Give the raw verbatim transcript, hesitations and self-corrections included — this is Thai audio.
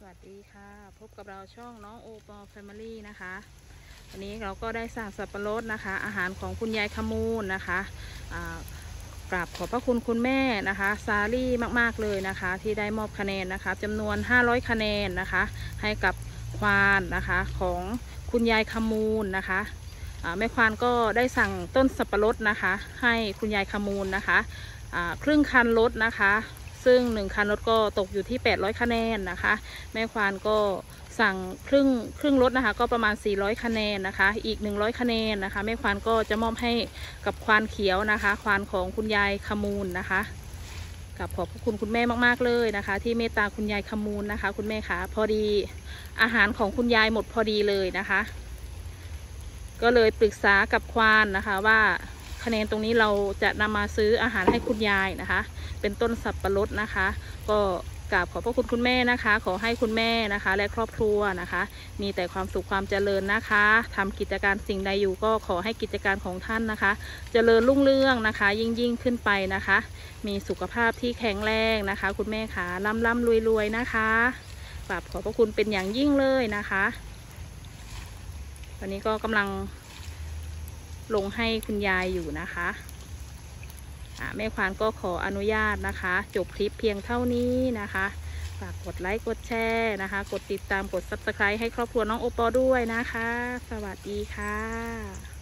วัสดีค่ะพบกับเราช่องน้องโอปอแฟมิลี่นะคะวันนี้เราก็ได้สั่งสับปะรดนะคะอาหารของคุณยายขมูลนะคะกราบขอบพระคุณคุณแม่นะคะซาลี่มากๆเลยนะคะที่ได้มอบคะแนนนะคะจำนวนห้าร้อยคะแนนนะคะให้กับควานนะคะของคุณยายขมูลนะคะแม่ควานก็ได้สั่งต้นสับปะรดนะคะให้คุณยายขมูลนะคะครึ่งคันรถนะคะซึ่งหนึ่งคันรถก็ตกอยู่ที่แปดร้อยคะแนนนะคะแม่ควานก็สั่งครึ่งครึ่งรถนะคะก็ประมาณสี่ร้อยคะแนนนะคะอีกหนึ่งร้อยคะแนนนะคะแม่ควานก็จะมอบให้กับควานเขียวนะคะควานของคุณยายขมูลนะคะกับขอบคุณคุณแม่มากๆเลยนะคะที่เมตตาคุณยายขมูลนะคะคุณแม่คะพอดีอาหารของคุณยายหมดพอดีเลยนะคะก็เลยปรึกษากับควานนะคะว่าคะแนนตรงนี้เราจะนำมาซื้ออาหารให้คุณยายนะคะเป็นต้นสับปะรดนะคะก็กราบขอบพระคุณคุณแม่นะคะขอให้คุณแม่นะคะและครอบครัวนะคะมีแต่ความสุขความเจริญนะคะทำกิจการสิ่งใดอยู่ก็ขอให้กิจการของท่านนะคะเจริญรุ่งเรืองนะคะยิ่งยิ่งขึ้นไปนะคะมีสุขภาพที่แข็งแรงนะคะคุณแม่ค่ะร่ำร่ำรวยรวยนะคะกราบขอบพระคุณเป็นอย่างยิ่งเลยนะคะวันนี้ก็กำลังลงให้คุณยายอยู่นะคะแม่ควานก็ขออนุญาตนะคะจบคลิปเพียงเท่านี้นะคะฝากกดไลค์กดแชร์นะคะกดติดตามกดซับสไครบ์ให้ครอบครัวน้องโอปอด้วยนะคะสวัสดีค่ะ